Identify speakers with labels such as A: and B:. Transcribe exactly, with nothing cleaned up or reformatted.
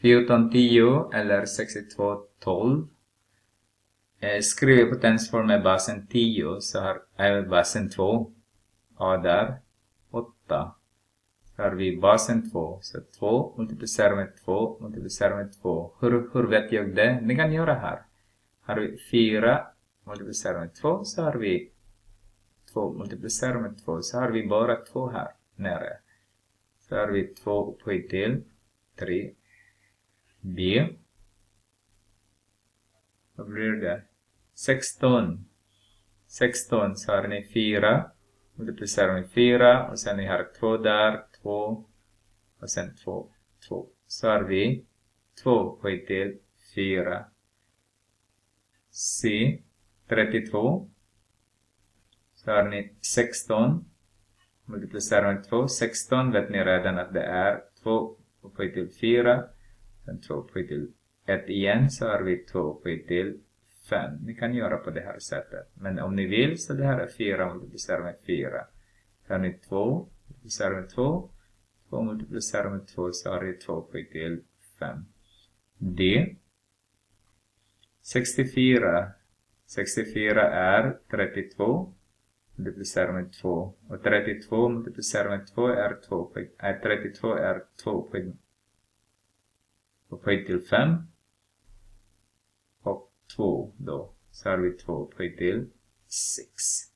A: fjorton tio eller sextiotvå tolv. Eh, skriver på tensform med basen tio så har även basen två. A där. åtta. Så har vi basen två. Så två multiplicerar med två multiplicerar med två. Hur, hur vet jag det? Ni kan göra här. Har vi fyra multiplicerar med två så har vi två multiplicerar med två. Så har vi bara två här nere. Så har vi två upphöjt till tre. B. Vad blir det? sexton. sexton så har ni fyra. Multiplicerar med fyra. Och sen ni har två där. två. Och sen två. två. Så har vi två upphöjt till fyra. C. trettiotvå. Så har ni sexton. Multiplicerar med två. sexton vet ni redan att det är två upphöjt till fyra. Sen två upphöjt till ett igen. Så har vi två upphöjt till fem. Ni kan göra på det här sättet. Men om ni vill så det här är fyra multiplicerar med fyra. Så har ni två multiplicerar med två. två multiplicerar med två så har ni två upphöjt till fem. D. sextiofyra. sextiofyra är trettiotvå. Multiplicerar med två. Och trettiotvå multiplicerar med två är två upphöjt. Äh, trettiotvå är två upphöjt. Upphöjt till fem. Och två då. Så har vi två upphöjt till sex.